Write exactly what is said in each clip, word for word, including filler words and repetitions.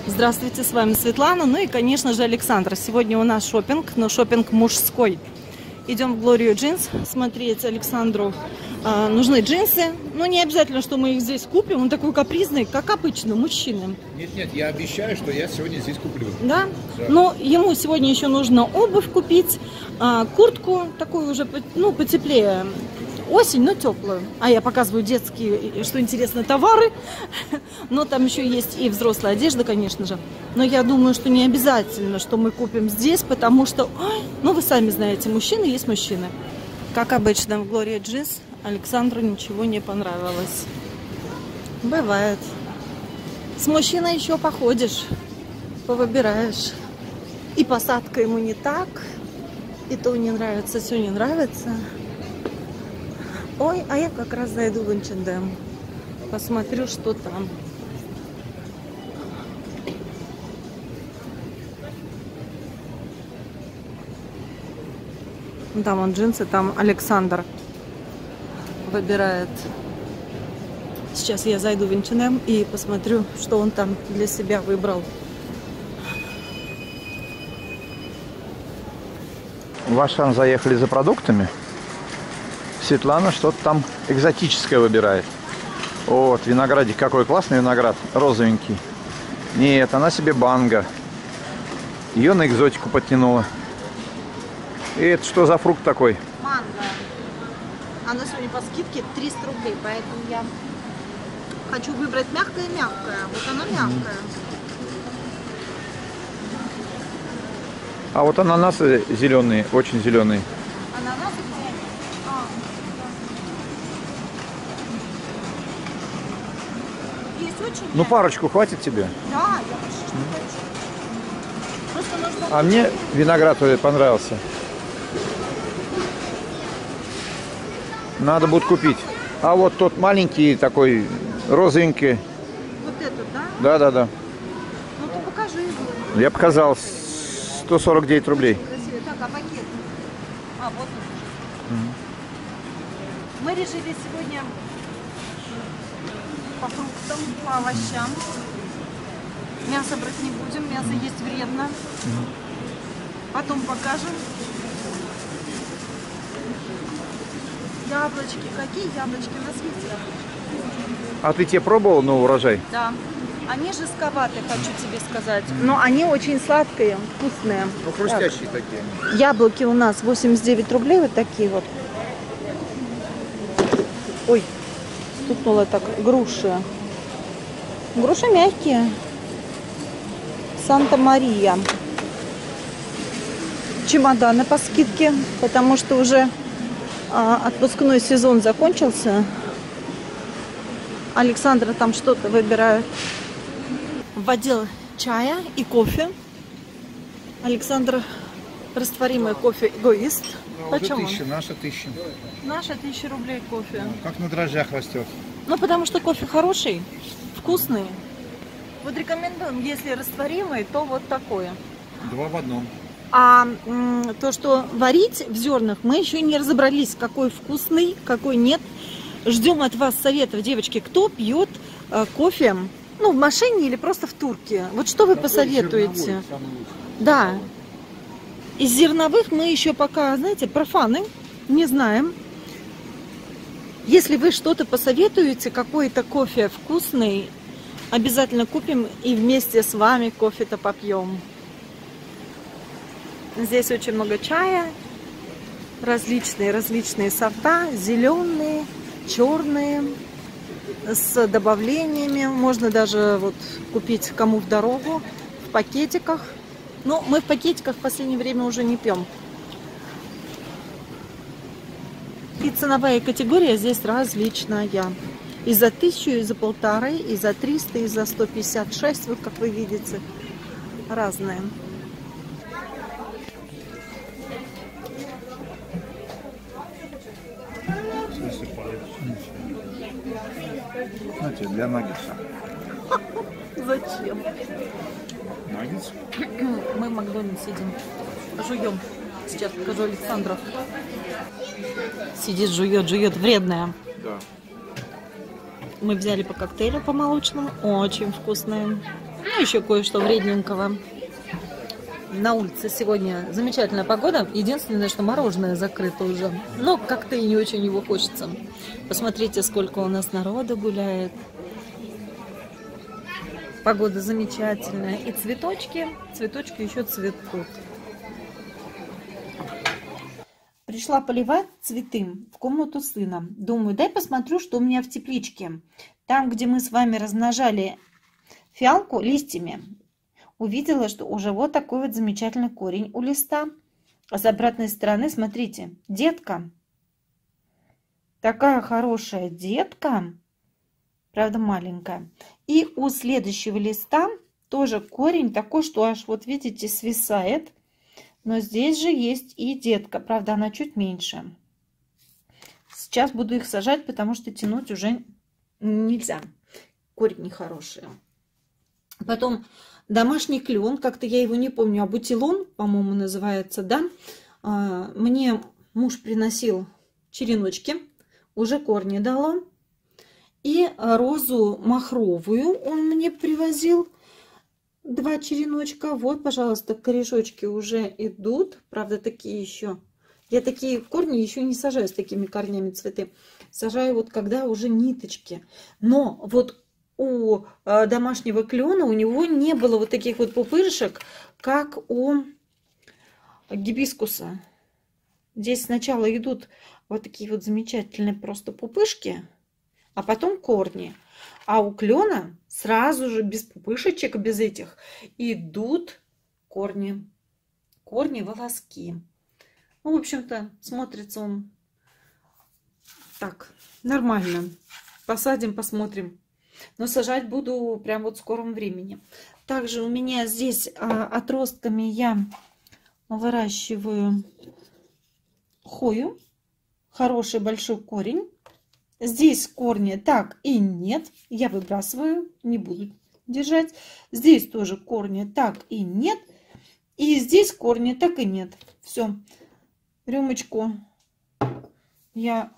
Здравствуйте, с вами Светлана, ну и, конечно же, Александра. Сегодня у нас шопинг, но шопинг мужской. Идем в Глорию Джинс смотреть Александру. А, нужны джинсы, но не обязательно, что мы их здесь купим. Он такой капризный, как обычно, мужчины. Нет, нет, я обещаю, что я сегодня здесь куплю. Да? Да. Но ему сегодня еще нужно обувь купить, а, куртку такую уже, ну, потеплее. Осень, но теплую. А я показываю детские, что интересно, товары. Но там еще есть и взрослая одежда, конечно же. Но я думаю, что не обязательно, что мы купим здесь, потому что, ой, ну вы сами знаете, мужчины есть мужчины. Как обычно в Глория Джинс Александру ничего не понравилось. Бывает. С мужчиной еще походишь, повыбираешь. И посадка ему не так, и то не нравится, все не нравится. Ой, а я как раз зайду в эйч энд эм. Посмотрю, что там. Там вон джинсы, там Александр выбирает. Сейчас я зайду в эйч энд эм и посмотрю, что он там для себя выбрал. В Ашан заехали за продуктами. Светлана что-то там экзотическое выбирает. Вот, виноградик, какой классный виноград, розовенький. Нет, она себе банго. Ее на экзотику подтянула. И это что за фрукт такой? Манго. Она сегодня по скидке триста рублей, поэтому я хочу выбрать мягкое-мягкое. Вот оно мягкое. А вот ананасы зеленые, очень зеленые. Ананасы? А. Есть очень Ну, парочку хватит тебе? Да, я почти что хочу. Просто нужно... А мне виноград понравился. Надо будет купить. А вот тот маленький такой, розовенький. Вот этот, да? Да, да, да. Ну ты покажи его. Я показал сто сорок девять рублей. Красивый. Так, а пакет? А, вот он. Mm-hmm. Мы решили сегодня по фруктам, по овощам. Мясо брать не будем, мясо есть вредно. Mm-hmm. Потом покажем. Яблочки. Какие яблочки? У нас есть яблочки. А ты те пробовал новый урожай? Да. Они жестковатые, хочу тебе сказать. Но они очень сладкие, вкусные. Ну, хрустящие так. Такие. Яблоки у нас восемьдесят девять рублей, вот такие вот. Ой, стукнула так. Груши. Груши мягкие. Санта-Мария. Чемоданы по скидке, потому что уже а, отпускной сезон закончился. Александра там что-то выбирает. В отдел чая и кофе. Александр растворимый кофе эгоист. Ну, почем тысяча, наша тысяча. Наша тысяча рублей кофе. Ну, как на дрожжах растет. Ну, потому что кофе хороший, вкусный. Вот рекомендуем, если растворимый, то вот такое. Два в одном. А м, то, что варить в зернах, мы еще не разобрались, какой вкусный, какой нет. Ждем от вас советов, девочки, кто пьет э, кофе, ну, в машине или просто в турке. Вот что вы Какой посоветуете? зерновой, самый лучший? Да. Из зерновых мы еще пока, знаете, профаны, не знаем. Если вы что-то посоветуете, какой-то кофе вкусный, обязательно купим и вместе с вами кофе-то попьем. Здесь очень много чая, различные, различные сорта, зеленые, черные, с добавлениями. Можно даже вот купить кому в дорогу, в пакетиках. Но мы в пакетиках в последнее время уже не пьем. И ценовая категория здесь различная. И за тысячу, и за полторы, и за триста, и за сто пятьдесят шесть. Вот как вы видите, разные. Знаете, для наггетса. Зачем? Наггетс? Мы в Макдональдсе сидим, жуем. Сейчас покажу Александру. Сидит, жует, жует, вредная. Да. Мы взяли по коктейлю по молочному, очень вкусные. Ну, еще кое-что вредненького. На улице сегодня замечательная погода. Единственное, что мороженое закрыто уже. Но как-то и не очень его хочется. Посмотрите, сколько у нас народа гуляет. Погода замечательная. И цветочки, цветочки еще цветут. Пришла поливать цветы в комнату сына. Думаю, дай посмотрю, что у меня в тепличке. Там, где мы с вами размножали фиалку листьями, увидела, что уже вот такой вот замечательный корень у листа. А с обратной стороны, смотрите, детка. Такая хорошая детка. Правда, маленькая. И у следующего листа тоже корень такой, что аж вот видите, свисает. Но здесь же есть и детка. Правда, она чуть меньше. Сейчас буду их сажать, потому что тянуть уже нельзя. Корень нехороший. Потом домашний клен. Как-то я его не помню. Абутилон, по-моему, называется, да? Мне муж приносил череночки. Уже корни дала. И розу махровую он мне привозил. Два череночка. Вот, пожалуйста, корешочки уже идут. Правда, такие еще. Я такие корни еще не сажаю с такими корнями цветы. Сажаю вот когда уже ниточки. Но вот у домашнего клена у него не было вот таких вот пупырышек, как у гибискуса. Здесь сначала идут вот такие вот замечательные просто пупышки, а потом корни. А у клена сразу же без пупышечек, без этих, идут корни. Корни, волоски. Ну, в общем-то, смотрится он так, нормально. Посадим, посмотрим. Но сажать буду прям вот в скором времени. Также у меня здесь а, отростками я выращиваю хою. Хороший большой корень. Здесь корни так и нет. Я выбрасываю, не буду держать. Здесь тоже корни так и нет. И здесь корни так и нет. Все. Рюмочку я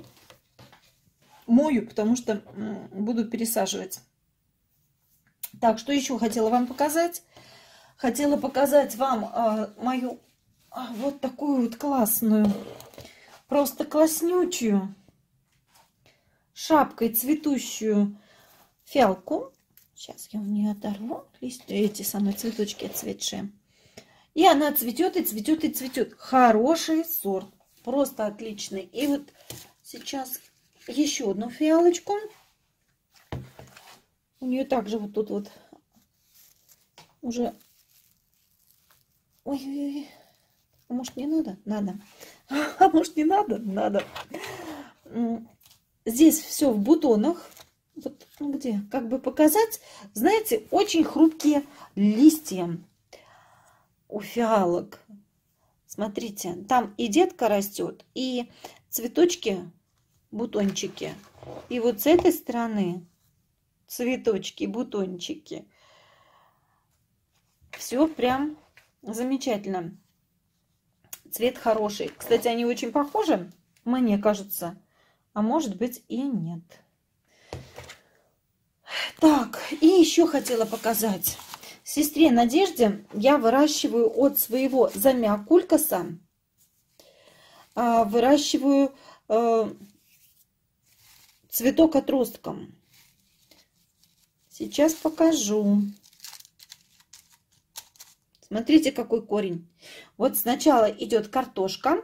мою, потому что буду пересаживать. Так, что еще хотела вам показать? Хотела показать вам а, мою а, вот такую вот классную, просто класснючую, шапкой цветущую фиалку. Сейчас я у нее оторву листья, эти самые цветочки отцветшие. И она цветет, и цветет, и цветет. Хороший сорт. Просто отличный. И вот сейчас еще одну фиалочку. У нее также вот тут вот уже... Ой-ой-ой. А может не надо? Надо. А может не надо? Надо. Здесь все в бутонах. Вот, ну где? Как бы показать. Знаете, очень хрупкие листья у фиалок. Смотрите, там и детка растет, и цветочки, бутончики. И вот с этой стороны цветочки, бутончики. Все прям замечательно. Цвет хороший. Кстати, они очень похожи, мне кажется. А может быть и нет. Так, и еще хотела показать. Сестре Надежде я выращиваю от своего замиокулькаса, выращиваю э, цветок отростком. Сейчас покажу. Смотрите, какой корень. Вот сначала идет картошка,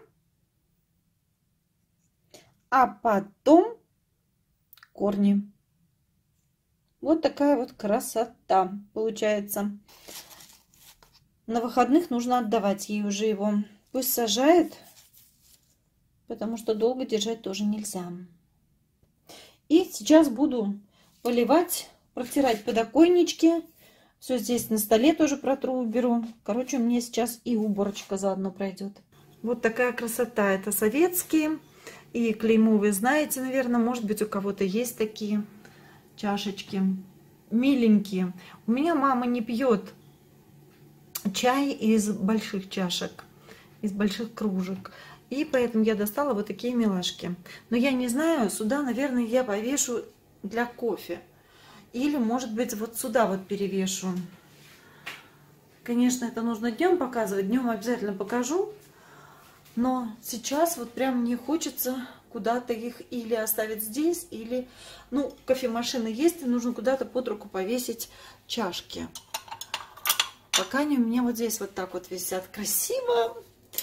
а потом корни. Вот такая вот красота получается. На выходных нужно отдавать ей уже его. Пусть сажает, потому что долго держать тоже нельзя. И сейчас буду поливать, протирать подоконнички. Все здесь на столе тоже протру, уберу. Короче, у меня сейчас и уборочка заодно пройдет. Вот такая красота. Это советские. И клеймо вы знаете, наверное, может быть, у кого-то есть такие чашечки. Миленькие. У меня мама не пьет чай из больших чашек, из больших кружек. И поэтому я достала вот такие милашки. Но я не знаю, сюда, наверное, я повешу для кофе. Или, может быть, вот сюда вот перевешу. Конечно, это нужно днем показывать. Днем обязательно покажу. Но сейчас вот прям мне хочется куда-то их или оставить здесь, или... Ну, кофемашина есть, и нужно куда-то под руку повесить чашки. Пока они у меня вот здесь вот так вот висят. Красиво.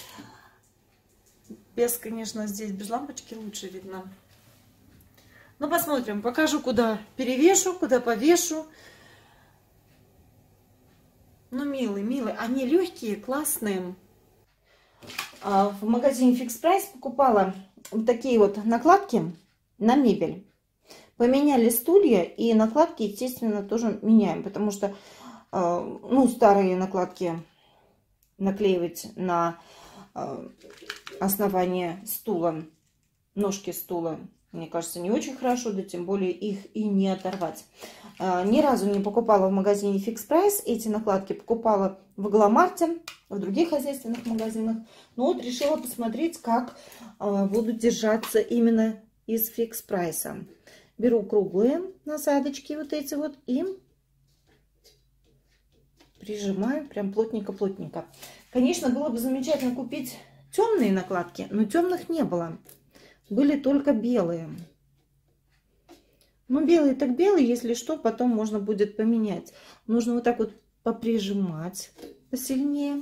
Без, конечно, здесь без лампочки лучше видно. Ну, посмотрим. Покажу, куда перевешу, куда повешу. Ну, милые, милые. Они легкие, классные. В магазине Fix Price покупала вот такие вот накладки на мебель. Поменяли стулья, и накладки, естественно, тоже меняем, потому что, ну, старые накладки наклеивать на основание стула, ножки стула, мне кажется, не очень хорошо, да тем более их и не оторвать. Ни разу не покупала в магазине Fix Price эти накладки, покупала в Галамарте, в других хозяйственных магазинах. Но вот решила посмотреть, как будут держаться именно из Fix Price. Беру круглые насадочки вот эти вот и прижимаю прям плотненько-плотненько. Конечно, было бы замечательно купить темные накладки, но темных не было. Были только белые. Ну, белые так белые, если что, потом можно будет поменять. Нужно вот так вот поприжимать посильнее.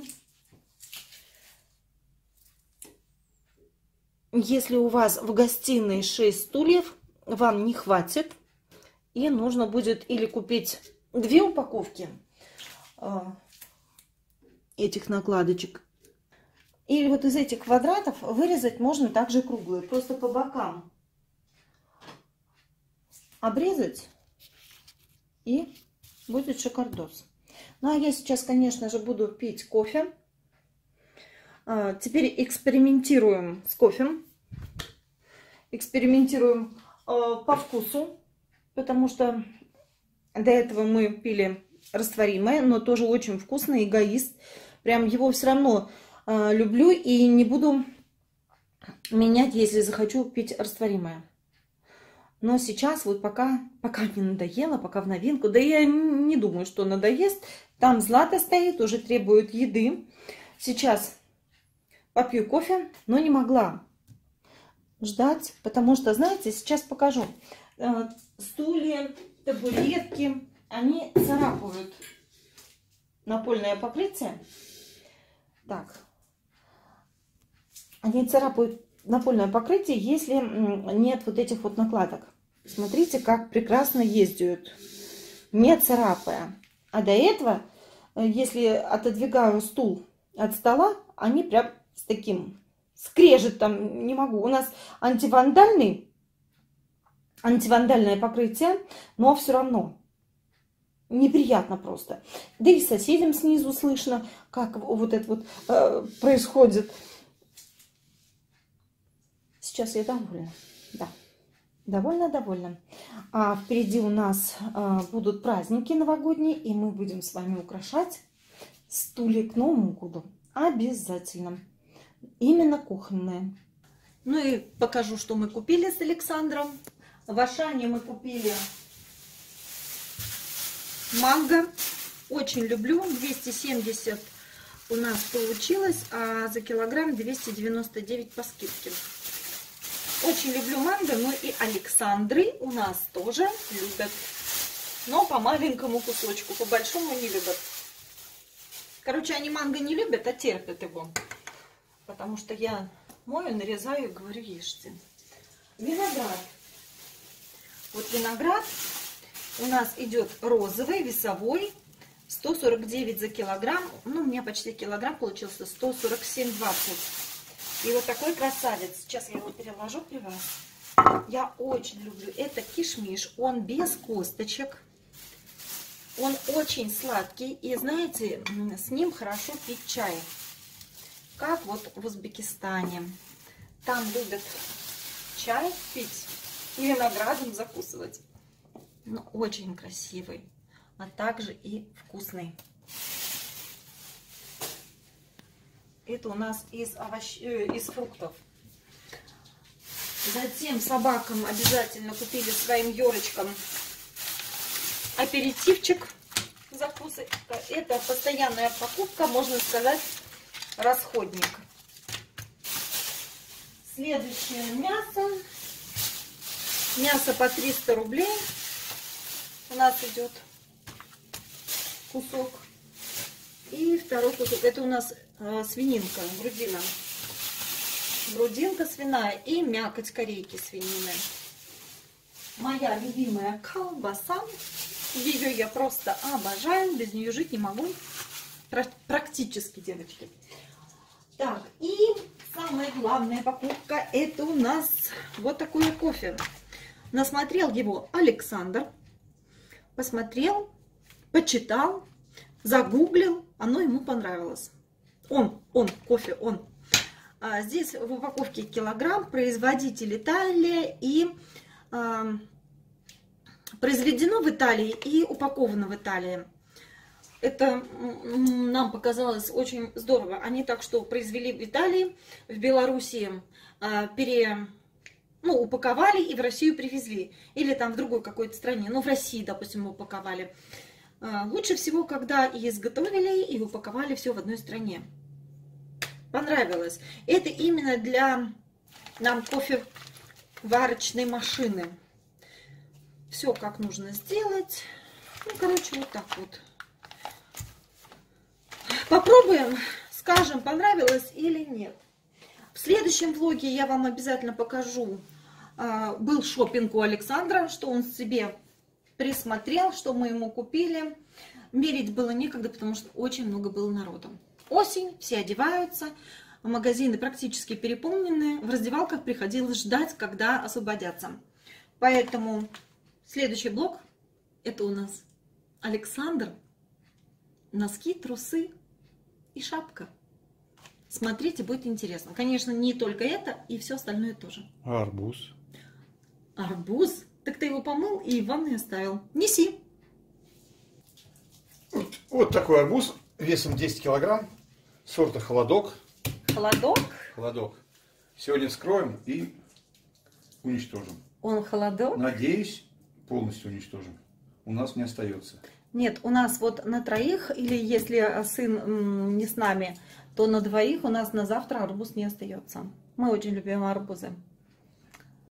Если у вас в гостиной шесть стульев, вам не хватит. И нужно будет или купить две упаковки этих накладочек, или вот из этих квадратов вырезать можно также круглые, просто по бокам обрезать, и будет шикардос. Ну, а я сейчас, конечно же, буду пить кофе. Теперь экспериментируем с кофе. Экспериментируем по вкусу, потому что до этого мы пили растворимое, но тоже очень вкусный, эгоист. Прям его все равно э, люблю и не буду менять, если захочу пить растворимое. Но сейчас вот пока, пока не надоело, пока в новинку, да я не думаю, что надоест. Там Злата стоит, уже требует еды. Сейчас попью кофе, но не могла ждать, потому что, знаете, сейчас покажу. Э, стулья, табуретки, они царапают напольное покрытие. Так. Они царапают напольное покрытие, если нет вот этих вот накладок. Смотрите, как прекрасно ездят, не царапая. А до этого, если отодвигаю стул от стола, они прям с таким скрежет там, не могу. У нас антивандальный, антивандальное покрытие, но все равно неприятно просто. Да и соседям снизу слышно, как вот это вот э, происходит. Сейчас я довольна. Да, довольна-довольна. А впереди у нас э, будут праздники новогодние, и мы будем с вами украшать стулья к Новому году. Обязательно. Именно кухонные. Ну и покажу, что мы купили с Александром. В Ашане мы купили манго. Очень люблю. двести семьдесят у нас получилось, а за килограмм двести девяносто девять по скидке. Очень люблю манго, но и Александры у нас тоже любят. Но по маленькому кусочку, по большому не любят. Короче, они манго не любят, а терпят его. Потому что я мою, нарезаю и говорю, ешьте. Виноград. Вот виноград у нас идет розовый, весовой, сто сорок девять за килограмм. Ну, у меня почти килограмм получился, сто сорок семь двадцать. И вот такой красавец. Сейчас я его переложу при вас. Я очень люблю. Это кишмиш. Он без косточек. Он очень сладкий. И знаете, с ним хорошо пить чай. Как вот в Узбекистане. Там любят чай пить и виноградом закусывать. Ну, очень красивый, а также и вкусный. Это у нас из, овощ... из фруктов. Затем собакам обязательно купили своим Ёрочкам аперитивчик, закусы. Это постоянная покупка, можно сказать, расходник. Следующее мясо. Мясо по триста рублей. У нас идет кусок. И второй кусок. Это у нас э, свининка, грудина. Грудинка свиная и мякоть корейки свинины. Моя любимая колбаса. Ее я просто обожаю. Без нее жить не могу. Практически, девочки. Так, и самая главная покупка. Это у нас вот такое кофе. Насмотрел его Александр. Посмотрел, почитал, загуглил. Оно ему понравилось. Он, он, кофе, он. А здесь в упаковке килограмм, производитель Италия и а, произведено в Италии и упаковано в Италии. Это нам показалось очень здорово. Они так что произвели в Италии, в Белоруссии а, пере, ну, упаковали и в Россию привезли. Или там в другой какой-то стране, ну в России, допустим, упаковали. А, лучше всего, когда и изготовили, и упаковали все в одной стране. Понравилось. Это именно для нам кофеварочной машины. Все как нужно сделать. Ну, короче, вот так вот. Попробуем, скажем, понравилось или нет. В следующем влоге я вам обязательно покажу. Был шопинг у Александра, что он себе присмотрел, что мы ему купили. Мерить было некогда, потому что очень много было народу. Осень, все одеваются, магазины практически переполнены. В раздевалках приходилось ждать, когда освободятся. Поэтому следующий блок — это у нас Александр, носки, трусы и шапка. Смотрите, будет интересно. Конечно, не только это, и все остальное тоже. А арбуз? Арбуз? Так ты его помыл и в ванной оставил. Неси. Вот, вот такой арбуз весом десять килограмм, сорта холодок. Холодок? Холодок. Сегодня вскроем и уничтожим. Он холодок? Надеюсь, полностью уничтожим. У нас не остается. Нет, у нас вот на троих, или если сын не с нами, то на двоих у нас на завтра арбуз не остается. Мы очень любим арбузы.